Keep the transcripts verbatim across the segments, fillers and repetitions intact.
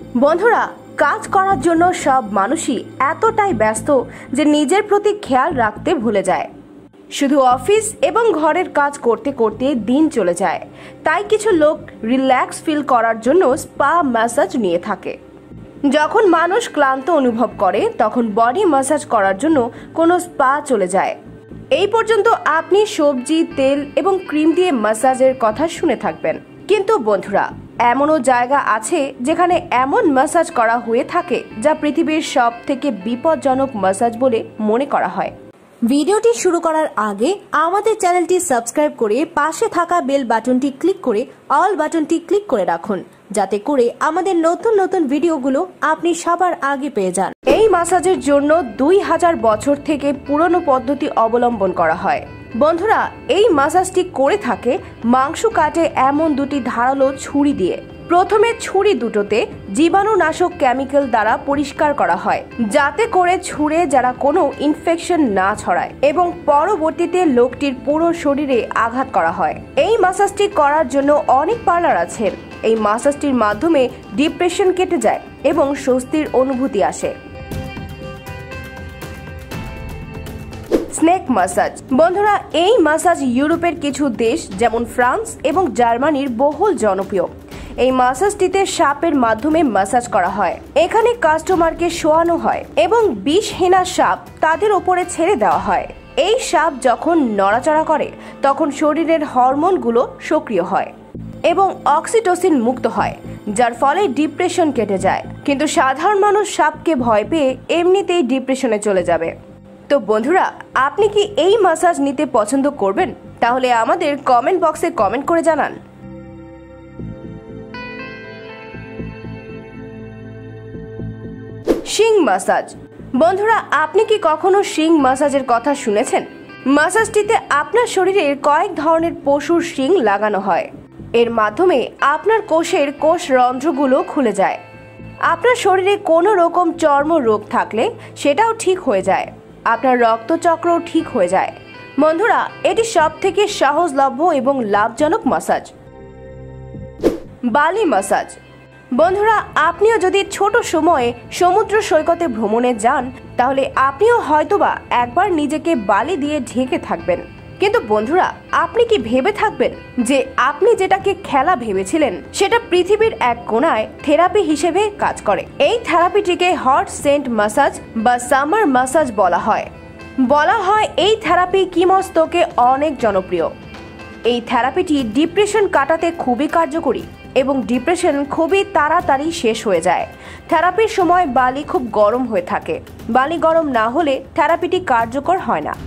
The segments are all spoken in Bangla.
বন্ধুরা, কাজ করার জন্য সব মানুষই এতটাই ব্যস্ত যে নিজের প্রতি খেয়াল রাখতে ভুলে যায়। শুধু অফিস এবং ঘরের কাজ করতে করতে দিন চলে যায়। তাই কিছু লোক রিল্যাক্স ফিল করার জন্য স্পা ম্যাসাজ নিয়ে থাকে। যখন মানুষ ক্লান্ত অনুভব করে তখন বডি ম্যাসাজ করার জন্য কোনো স্পা চলে যায়। এই পর্যন্ত আপনি সবজি, তেল এবং ক্রিম দিয়ে ম্যাসাজের কথা শুনে থাকবেন, কিন্তু বন্ধুরা, এমনও জায়গা আছে যেখানে এমন ম্যাসাজ করা হয়ে থাকে যা পৃথিবীর সব থেকে বিপজ্জনক ম্যাসাজ বলে মনে করা হয়। ভিডিওটি শুরু করার আগে আমাদের চ্যানেলটি সাবস্ক্রাইব করে পাশে থাকা বেল বাটনটি ক্লিক করে অল বাটনটি ক্লিক করে রাখুন, যাতে করে আমাদের নতুন নতুন ভিডিওগুলো আপনি সবার আগে পেয়ে যান। এই ম্যাসাজের জন্য দুই হাজার বছর থেকে পুরনো পদ্ধতি অবলম্বন করা হয়। বন্ধুরা, এই ম্যাসাজটি করে থাকে মাংস কাটে এমন দুটি ধারালো ছুরি দিয়ে। প্রথমে ছুরি দুটোতে জীবাণুনাশক কেমিক্যাল দ্বারা পরিষ্কার করা হয়, যাতে করে ছুঁড়ে যারা কোনো ইনফেকশন না ছড়ায়, এবং পরবর্তীতে লোকটির পুরো শরীরে আঘাত করা হয়। এই ম্যাসাজটি করার জন্য অনেক পার্লার আছে। এই ম্যাসাজটির মাধ্যমে ডিপ্রেশন কেটে যায় এবং স্বস্তির অনুভূতি আসে। Snake massage. বন্ধুরা, এই ম্যাসাজ ইউরোপের কিছু দেশ যেমন ফ্রান্স এবং জার্মানির বহুল জনপ্রিয়। এই ম্যাসাজটিতে সাপের মাধ্যমে ম্যাসাজ করা হয়। এখানে কাস্টমারকে শোয়ানো হয় এবং বিষহীনা সাপ তাদের উপরে ছেড়ে দেওয়া হয়। এই সাপ যখন নড়াচড়া করে তখন শরীরের হরমোনগুলো সক্রিয় হয় এবং অক্সিটোসিন মুক্ত হয়, যার ফলে ডিপ্রেশন কেটে যায়। কিন্তু সাধারণ মানুষ সাপকে ভয় পেয়ে এমনিতেই ডিপ্রেশনে চলে যাবে। তো বন্ধুরা, আপনি কি এই ম্যাসাজ নিতে পছন্দ করবেন? তাহলে আমাদের কমেন্ট বক্সে কমেন্ট করে জানান। শিং ম্যাসাজ। বন্ধুরা, আপনি কি কখনো শিং ম্যাসাজের কথা শুনেছেন? ম্যাসাজটিতে আপনার শরীরের কয়েক ধরনের পশুর শিং লাগানো হয়। এর মাধ্যমে আপনার কোষের কোষ রন্ধ্রগুলো খুলে যায়। আপনার শরীরে কোনো রকম চর্ম রোগ থাকলে সেটাও ঠিক হয়ে যায়। আপনার রক্তচক্রও ঠিক হয়ে যায়। বন্ধুরা, এটি সব থেকে সহজলভ্য এবং লাভজনক ম্যাসাজ। বালি ম্যাসাজ। বন্ধুরা, আপনিও যদি ছোট সময়ে সমুদ্র সৈকতে ভ্রমণে যান তাহলে আপনিও হয়তোবা একবার নিজেকে বালি দিয়ে ঢেকে থাকবেন। কিন্তু বন্ধুরা, আপনি কি ভেবে থাকবেন যে আপনি যেটাকে খেলা ভেবেছিলেন সেটা পৃথিবীর এক কোণায় থেরাপি হিসেবে কাজ করে? এই থেরাপিটিকে হট সেন্ট ম্যাসাজ বা সামার ম্যাসাজ বলা হয়। বলা হয় এই থেরাপি কিমস্তকে অনেক জনপ্রিয়। এই থেরাপিটি ডিপ্রেশন কাটাতে খুবই কার্যকরী এবং ডিপ্রেশন খুবই তাড়াতাড়ি শেষ হয়ে যায়। থেরাপির সময় বালি খুব গরম হয়ে থাকে। বালি গরম না হলে থেরাপিটি কার্যকর হয় না।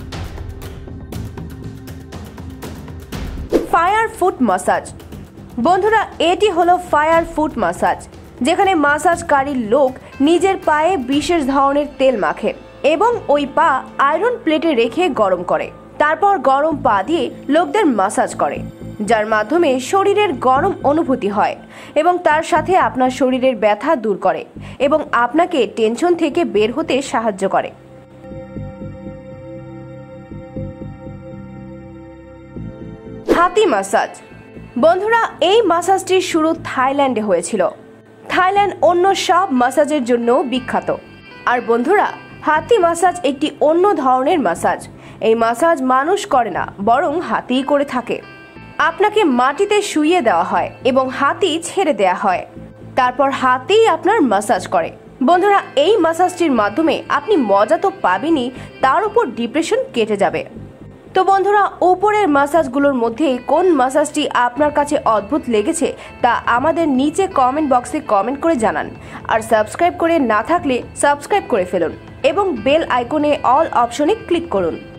Fire foot massage. বন্ধুরা, এটি হলো ফায়ার ফুট ম্যাসাজ, যেখানে ম্যাসাজকারী লোক নিজের পায়ে বিশেষ ধরনের তেল মাখে এবং ওই পা আয়রন প্লেটে রেখে গরম করে। তারপর গরম পা দিয়ে লোকদের ম্যাসাজ করে, যার মাধ্যমে শরীরের গরম অনুভূতি হয় এবং তার সাথে আপনার শরীরের ব্যথা দূর করে এবং আপনাকে টেনশন থেকে বের হতে সাহায্য করে। হাতি ম্যাসাজ। বন্ধুরা, এই ম্যাসাজটি শুরু থাইল্যান্ডে হয়েছিল। থাইল্যান্ড অন্য সব ম্যাসাজের জন্য বিখ্যাত। আর বন্ধুরা, হাতি ম্যাসাজ একটি অন্য ধরনের ম্যাসাজ। এই ম্যাসাজ মানুষ করে না, বরং হাতিই করে থাকে। আপনাকে মাটিতে শুইয়ে দেওয়া হয় এবং হাতি ছেড়ে দেওয়া হয়। তারপর হাতিই আপনার ম্যাসাজ করে। বন্ধুরা, এই ম্যাসাজটির মাধ্যমে আপনি মজা তো পাবেনই, তার উপর ডিপ্রেশন কেটে যাবে। তো বন্ধুরা, উপরের ম্যাসাজগুলোর মধ্যে কোন ম্যাসাজটি আপনার কাছে অদ্ভুত লেগেছে তা আমাদের নিচে কমেন্ট বক্সে কমেন্ট করে জানান। আর সাবস্ক্রাইব করে না থাকলে সাবস্ক্রাইব করে ফেলুন এবং বেল আইকনে অল অপশনে ক্লিক করুন।